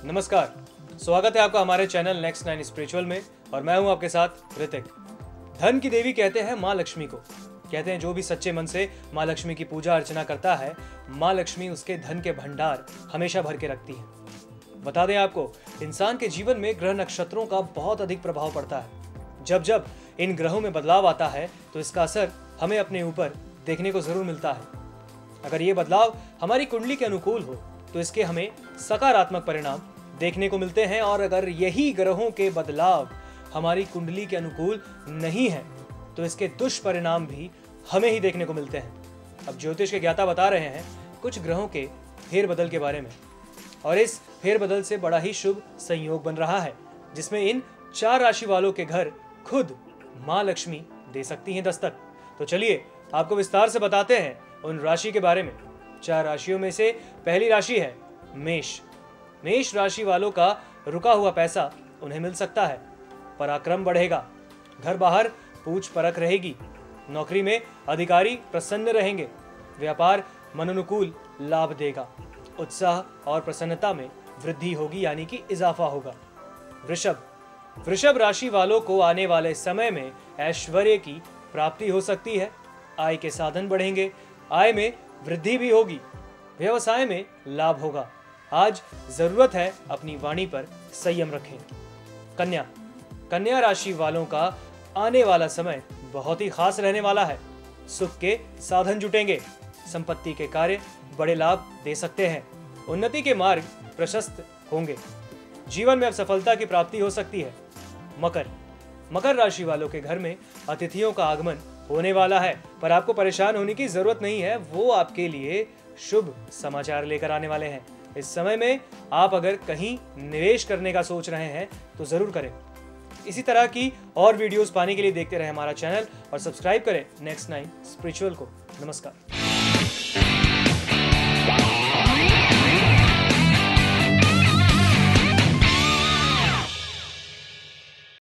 नमस्कार, स्वागत है आपका हमारे चैनल नेक्स्ट 9 स्पिरिचुअल में और मैं हूं आपके साथ ऋतिक। धन की देवी कहते हैं माँ लक्ष्मी को। कहते हैं जो भी सच्चे मन से माँ लक्ष्मी की पूजा अर्चना करता है, माँ लक्ष्मी उसके धन के भंडार हमेशा भर के रखती है। बता दें आपको, इंसान के जीवन में ग्रह नक्षत्रों का बहुत अधिक प्रभाव पड़ता है। जब जब इन ग्रहों में बदलाव आता है तो इसका असर हमें अपने ऊपर देखने को जरूर मिलता है। अगर ये बदलाव हमारी कुंडली के अनुकूल हो तो इसके हमें सकारात्मक परिणाम देखने को मिलते हैं, और अगर यही ग्रहों के बदलाव हमारी कुंडली के अनुकूल नहीं है तो इसके दुष्परिणाम भी हमें ही देखने को मिलते हैं। अब ज्योतिष के ज्ञाता बता रहे हैं कुछ ग्रहों के फेरबदल के बारे में, और इस फेरबदल से बड़ा ही शुभ संयोग बन रहा है, जिसमें इन 4 राशि वालों के घर खुद माँ लक्ष्मी दे सकती हैं दस्तक। तो चलिए आपको विस्तार से बताते हैं उन राशि के बारे में। 4 राशियों में से पहली राशि है मेष। मेष राशि वालों का रुका हुआ पैसा उन्हें मिल सकता है। पराक्रम बढ़ेगा, घर बाहर पूछ परख रहेगी, नौकरी में अधिकारी प्रसन्न रहेंगे, व्यापार मनोनुकूल लाभ देगा, उत्साह और प्रसन्नता में वृद्धि होगी, यानी कि इजाफा होगा। वृषभ राशि वालों को आने वाले समय में ऐश्वर्य की प्राप्ति हो सकती है। आय के साधन बढ़ेंगे, आय में वृद्धि भी होगी, व्यवसाय में लाभ होगा। आज जरूरत है अपनी वाणी पर संयम रखें। कन्या राशि वालों का आने वाला समय बहुत ही खास रहने वाला है। सुख के साधन जुटेंगे, संपत्ति के कार्य बड़े लाभ दे सकते हैं, उन्नति के मार्ग प्रशस्त होंगे, जीवन में अब सफलता की प्राप्ति हो सकती है। मकर राशि वालों के घर में अतिथियों का आगमन होने वाला है, पर आपको परेशान होने की जरूरत नहीं है, वो आपके लिए शुभ समाचार लेकर आने वाले हैं। इस समय में आप अगर कहीं निवेश करने का सोच रहे हैं तो जरूर करें। इसी तरह की और वीडियोस पाने के लिए देखते रहें हमारा चैनल और सब्सक्राइब करें नेक्स्ट 9 स्पिरिचुअल को। नमस्कार।